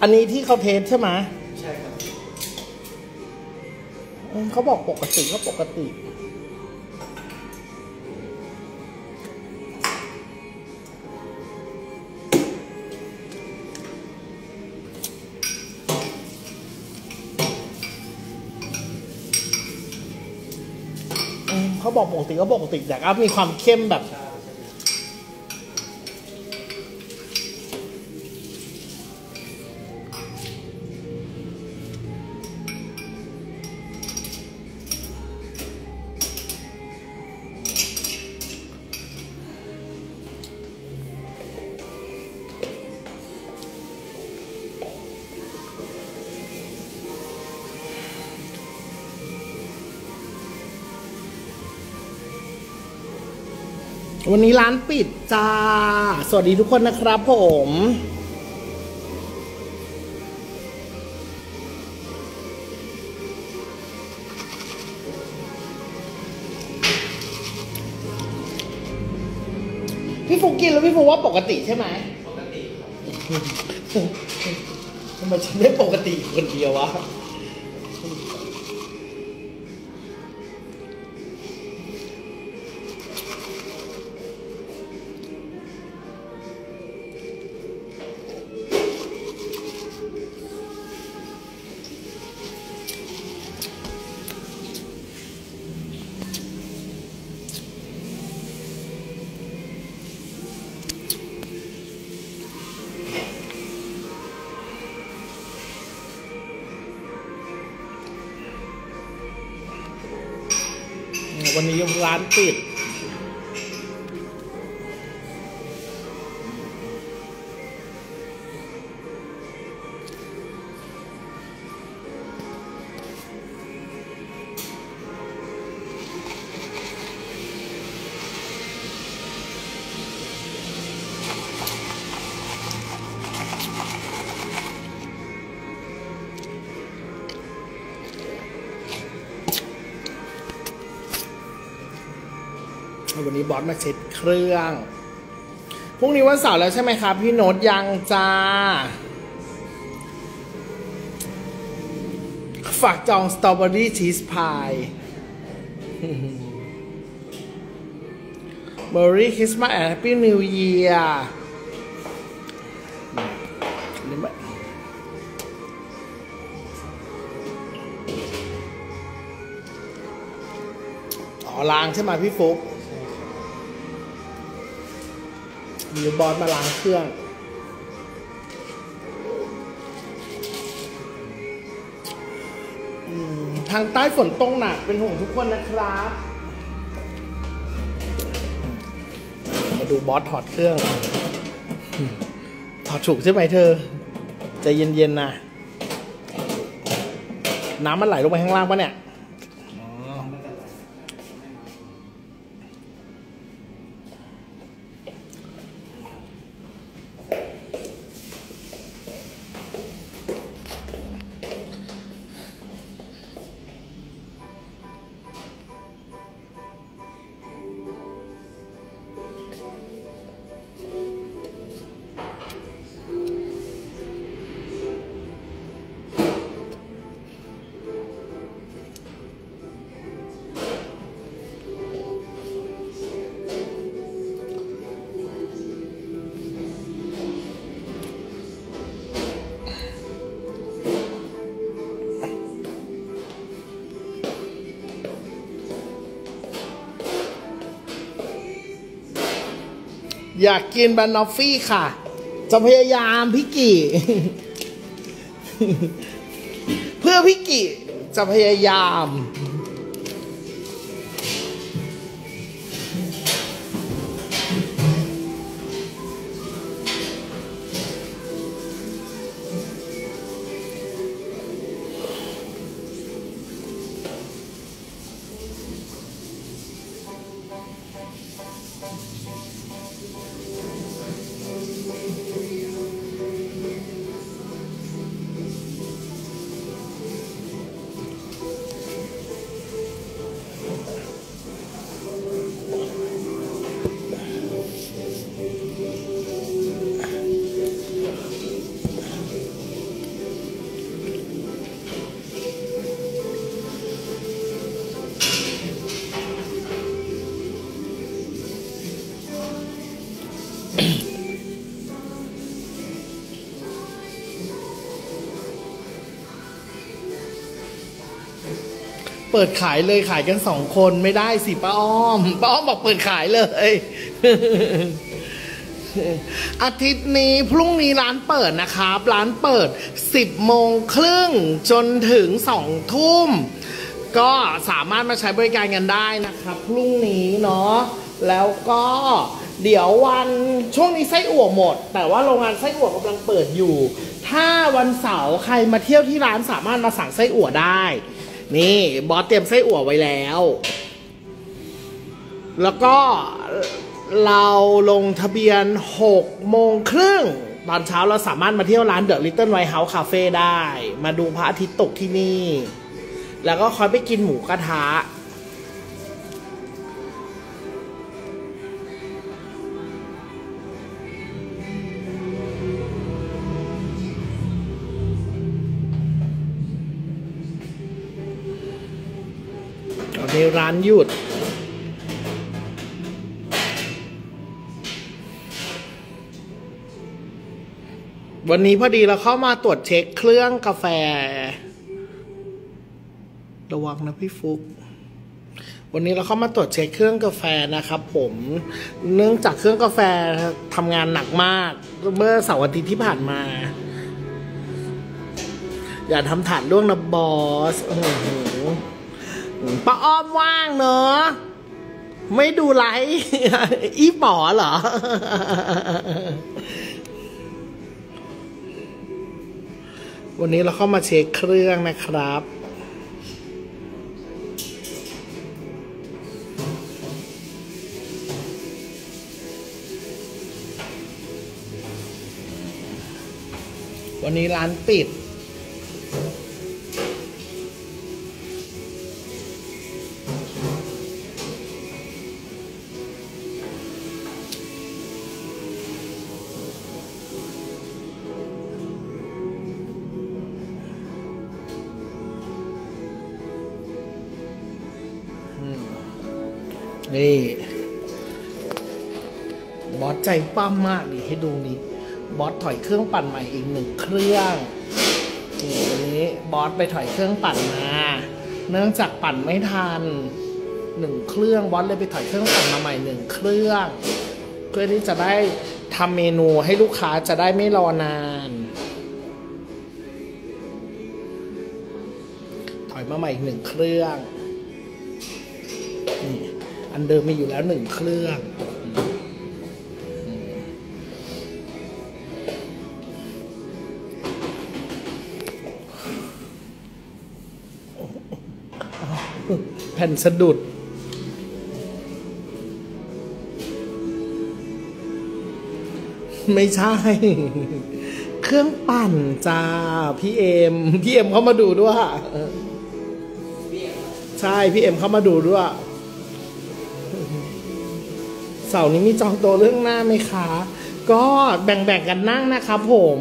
อันนี้ที่เขาเทสใช่ไหมใช่ครับเขาบอกปกติก็ปกติเขาบอกปกติก็ปกติแต่ก็มีความเข้มแบบวันนี้ร้านปิดจ้าสวัสดีทุกคนนะครับผมพี่ฟุกกินแล้วพี่ฟุกว่าปกติใช่ไหมปกติทำไมฉันไม่ปกติคนเดียววะวันนี้ร้านปิดวันนี้บอสมาเช็ดเครื่องพรุ่งนี้วันเสาร์แล้วใช่ไหมครับพี่โน้ตยังจ้าฝากจองสตรอเบอรี่ชีสพายเมอรี่คริสต์มาสแอนด์แฮปปี้นิวเยียร์ล้างใช่ไหมพี่ฟุ๊กมีบอสมาล้างเครื่องทางใต้ฝนตกหนักเป็นห่วงทุกคนนะครับมาดูบอสถอดเครื่องถอดถูกใช่ไหมเธอใจเย็นๆนะน้ำมันไหลลงไปข้างล่างปะเนี่ยอยากกินบานอฟฟี่ค่ะจะพยายามพี่กี่เพื่อพี่กี่จะพยายามเปิดขายเลยขายกัน2 คนไม่ได้สิป้าอ้อมบอกเปิดขายเลย อาทิตย์นี้พรุ่งนี้ร้านเปิดนะครับร้านเปิด10:30จนถึง2 ทุ่มก็สามารถมาใช้บริการกันได้นะครับพรุ่งนี้เนาะแล้วก็เดี๋ยววันช่วงนี้ไส้อั่วหมดแต่ว่าโรงงานไส้อั่วกำลังเปิดอยู่ถ้าวันเสาร์ใครมาเที่ยวที่ร้านสามารถมาสั่งไส้อั่วได้นี่บอสเตรียมไส้อั่วไว้แล้วแล้วก็เราลงทะเบียน6:30ตอนเช้าเราสามารถมาเที่ยวร้าน The Little White House Cafe ได้มาดูพระอาทิตย์ตกที่นี่แล้วก็ค่อยไปกินหมูกระทะในร้านหยุดวันนี้พอดีเราเข้ามาตรวจเช็คเครื่องกาแฟระวังนะพี่ฟุกวันนี้เราเข้ามาตรวจเช็คเครื่องกาแฟนะครับผมเนื่องจากเครื่องกาแฟทำงานหนักมากเมื่อเสาร์อาทิตย์ที่ผ่านมาอย่าทำฐานล่วงนะบอสป้าอ้อมว่างเนอะไม่ดูไลฟ์อีป๋อเหรอวันนี้เราเข้ามาเช็คเครื่องนะครับวันนี้ร้านปิดนี่บอสใจปั้มมากดิให้ดูนี่บอสถอยเครื่องปั่นใหม่อีก1 เครื่องนี่บอสไปถอยเครื่องปั่นมาเนื่องจากปั่นไม่ทัน1 เครื่องบอสเลยไปถอยเครื่องปั่นมาใหม่1 เครื่องเพื่อที่จะได้ทำเมนูให้ลูกค้าจะได้ไม่รอนานถอยมาใหม่อีก1 เครื่องนี่อันเดิมมีอยู่แล้ว1 เครื่องแผ่นสะดุดไม่ใช่เครื่องปั่นจ้าพี่เอ็มเข้ามาดูด้วยใช่พี่เอ็มเข้ามาดูด้วยเสาร์นี้มีจองโต๊ะเรื่องหน้าไหมคะก็แบ่งกันนั่งนะครับผม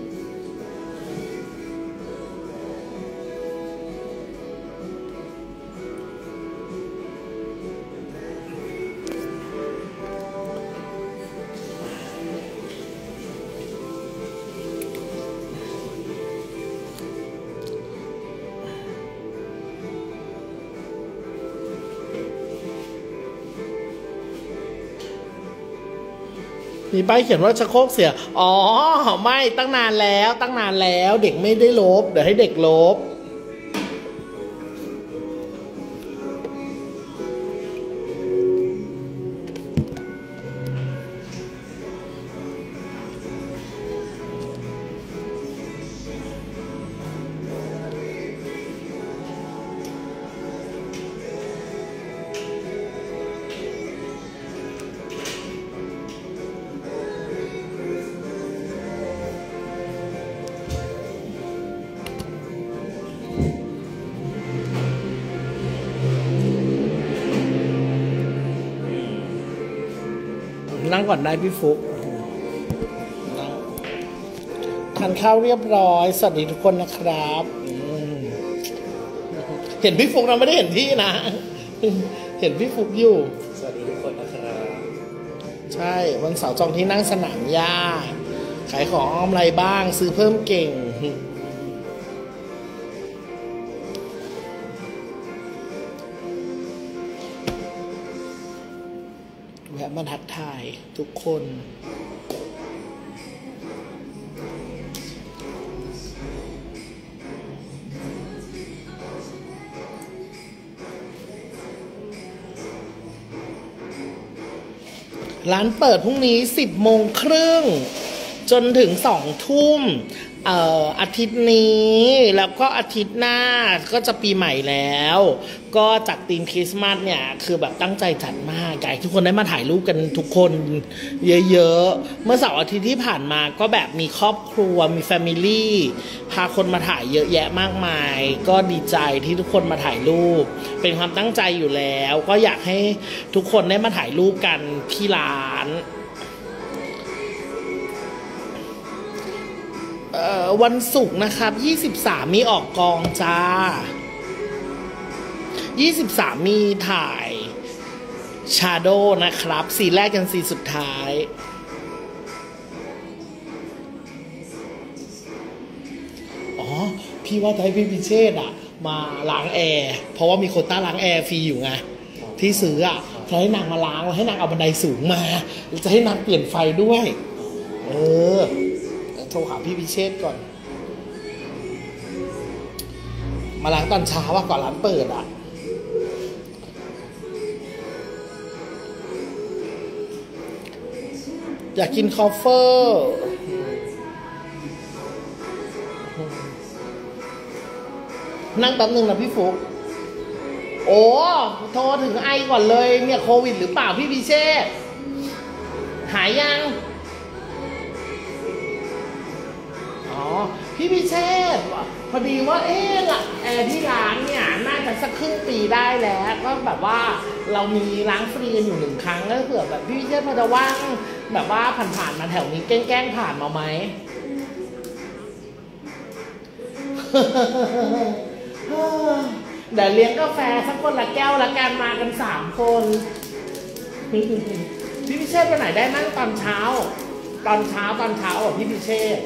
มีป้ายเขียนว่าชักโครกเสียอ๋อไม่ตั้งนานแล้วเด็กไม่ได้ลบเดี๋ยวให้เด็กลบนั่งก่อนได้พี่ฟุกทานข้าวเรียบร้อยสวัสดีทุกคนนะครับเห็นพี่ฟุกนะไม่ได้เห็นพี่นะเห็นพี่ฟุกอยู่สวัสดีทุกคนนะครับใช่วันเสาร์จองที่นั่งสนามหญ้าขายของออนไลน์บ้างซื้อเพิ่มเก่งะมาทักทายทุกคน ร้านเปิดพรุ่งนี้10:30จนถึง2 ทุ่มอาทิตย์นี้แล้วก็อาทิตย์หน้าก็จะปีใหม่แล้ว ก็จัดธีมคริสต์มาสเนี่ยคือแบบตั้งใจจัดมากอยากให้ทุกคนได้มาถ่ายรูปกันทุกคนเยอะๆเมื่อเสาร์อาทิตย์ที่ผ่านมาก็แบบมีครอบครัวมีแฟมิลี่พาคนมาถ่ายเยอะแยะมากมายก็ดีใจที่ทุกคนมาถ่ายรูปเป็นความตั้งใจอยู่แล้วก็อยากให้ทุกคนได้มาถ่ายรูปกันที่ร้านวันศุกร์นะครับ23มีออกกองจ้า23มีถ่ายชาโดนะครับซีแรกกันซีสุดท้ายอ๋อพี่ว่าจะให้พี่พิเชษอะมาล้างแอร์เพราะว่ามีโควต้าล้างแอร์ฟรีอยู่ไงที่ซื้ออะจะให้นางมาล้างแล้วให้นางเอาบันไดสูงมาจะให้นางเปลี่ยนไฟด้วยโทรหาพี่พิเชษก่อนมาล้างตอนเช้าก่อนร้านเปิดอ่ะอยากกินคอฟเฟอร์นั่งแป๊บนึงนะพี่ฟุกโอ้โทรถึงไอก่อนเลยเนี่ยโควิดหรือเปล่าพี่พิเชษหายยังพี่พิเชษพอดีว่าแอร์ที่ร้านเนี่ยน่าจะสักครึ่งปีได้แล้วก็แบบว่าเรามีล้างฟรีกันอยู่1 ครั้งก็เผื่อแบบพี่พิเชษพอจะว่างแบบว่าผ่านมาแถวนี้แกล้งผ่านมาไหม เดี๋ยวเลี้ยงกาแฟสักคนละแก้วละกันมากัน3 คนพี่พิเชษไปไหนได้นั่งตอนเช้าพี่พิเชษ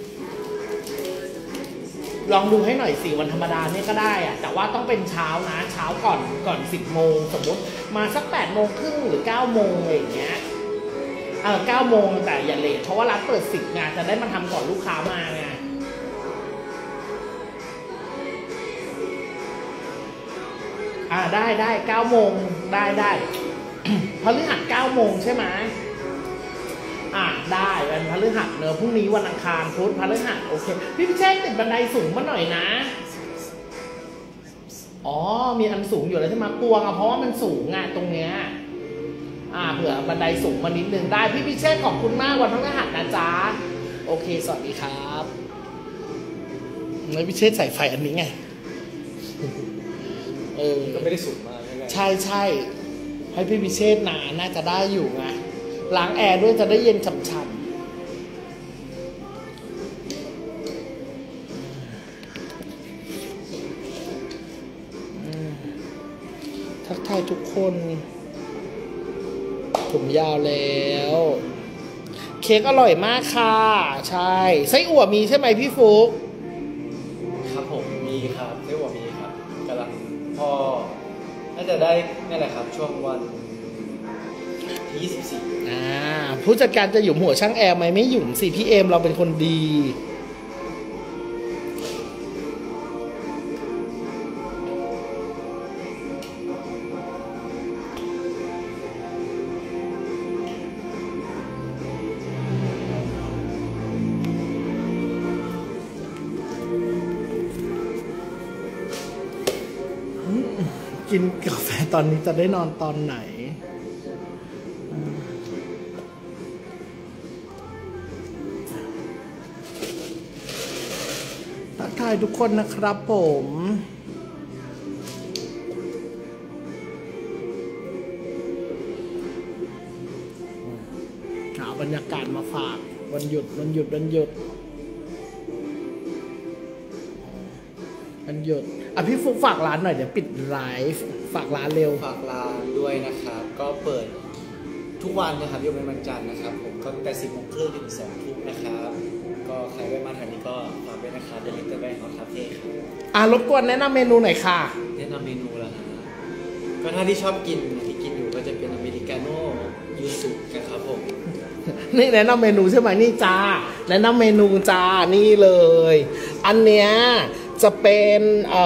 ลองดูให้หน่อยสิวันธรรมดาเนี่ยก็ได้อะแต่ว่าต้องเป็นเช้านะเช้าก่อน10:00สมมติมาสัก8:30หรือ9:00อะไรอย่างเงี้ย9:00แต่อย่าเลทเพราะว่าร้านเปิด10ไงจะได้มาทำก่อนลูกค้ามาไงได้9:00ได้พฤหัส9:00ใช่ไหมได้วันพฤหัสเนอะพรุ่งนี้วันอังคารพุธพฤหัสโอเคพี่พิเชษติดบันไดสูงมาหน่อยนะมีอันสูงอยู่แล้วใช่ไหมกลัวเพราะว่ามันสูงไงตรงเนี้ยเผื่อบันไดสูงมานิดนึงได้พี่พิเชษขอบคุณมากวันพฤหัสนะจ๊ะโอเคสวัสดีครับพี่พิเชษใส่ไฟอันนี้ไงก็ไม่ได้สูงมากใช่ให้พี่พิเชษน่าจะได้อยู่ไงล้างแอร์ด้วยจะได้เย็นฉ่ำทักทายทุกคนผมยาวแล้วเค้กอร่อยมากค่ะใช่ไส้อั่วมีใช่ไหมพี่ฟุ๊กครับผมมีครับไส้อั่วมีครับกำลังน่าจะได้นี่แหละครับช่วงวันที่24 ผู้จัดการจะหยุมหัวช่างแอร์ไหมไม่หยุมสิพี่เอมเราเป็นคนดีกินกาแฟตอนนี้จะได้นอนตอนไหนทักทายทุกคนนะครับผมหาบรรยากาศมาฝากวันหยุดพี่ฟุกฝากร้านหน่อยเดี๋ยวปิดไลฟ์ฝากร้านเร็วฝากร้านด้วยนะครับก็เปิดทุกวันนะครับยกเว้นวันจันทร์นะครับผมก็ตั้งแต่10:30ถึง2 ทุ่มนะครับก็ใครได้มาทางนี้ก็ฝากด้วยนะครับThe Little Bang House Cafe ครับรบกวนแนะนำเมนูหน่อยค่ะแนะนำเมนูแล้วฮะก็ถ้าที่ชอบกินที่กินอยู่ก็จะเป็นอเมริกาโน่ยูยูสุนะครับผมนี่แนะนำเมนูใช่ไหมนี่จ้าแนะนำเมนูจ้านี่เลย อันเนี้ยจะเป็น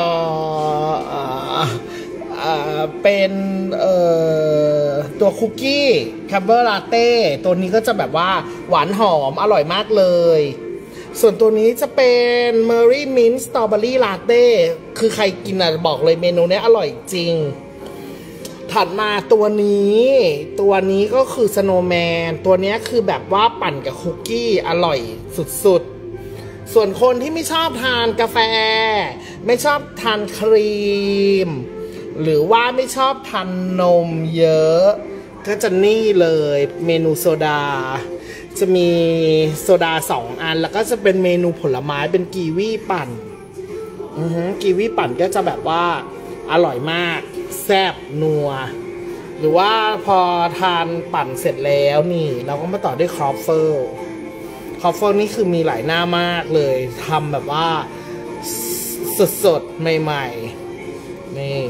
เป็นตัวคุกกี้แคมเบอร์ลาเต้ตัวนี้ก็จะแบบว่าหวานหอมอร่อยมากเลยส่วนตัวนี้จะเป็นเมอรี่มิ้นท์สตรอเบอรี่ลาเต้คือใครกินอ่ะบอกเลยเมนูนี้อร่อยจริงถัดมาตัวนี้ก็คือสโนว์แมนตัวนี้คือแบบว่าปั่นกับคุกกี้อร่อยสุดๆส่วนคนที่ไม่ชอบทานกาแฟไม่ชอบทานครีมหรือว่าไม่ชอบทานนมเยอะก็จะนี่เลยเมนูโซดาจะมีโซดา2 อันแล้วก็จะเป็นเมนูผลไม้เป็นกีวีปั่นกีวีปั่นก็จะแบบว่าอร่อยมากแซ่บนัวหรือว่าพอทานปั่นเสร็จแล้วนี่เราก็มาต่อด้วยครอฟเฟิลนี่คือมีหลายหน้ามากเลยทำแบบว่าสดๆใหม่ๆนี่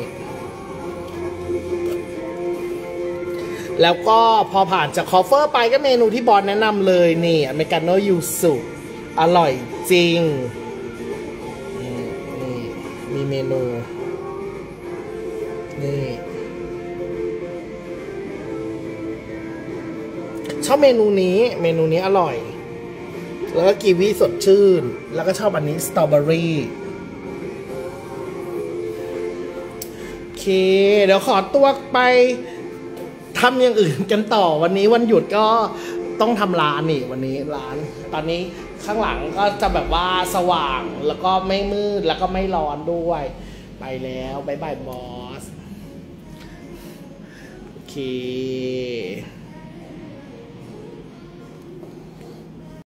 แล้วก็พอผ่านจากคอฟเฟอร์ไปก็เมนูที่บอลแนะนำเลยนี่อเมริกาโน่ยูสุอร่อยจริงนี่มีเมนูนี่ชอบเมนูนี้อร่อยแล้วก็กีวีสดชื่นแล้วก็ชอบอันนี้สตรอเบอรี่โอเคเดี๋ยวขอตัวไปทำอย่างอื่นกันต่อวันนี้วันหยุดก็ต้องทำร้านนี่วันนี้ร้านตอนนี้ข้างหลังก็จะแบบว่าสว่างแล้วก็ไม่มืดแล้วก็ไม่ร้อนด้วยไปแล้วบ๊ายบายบอสโอเค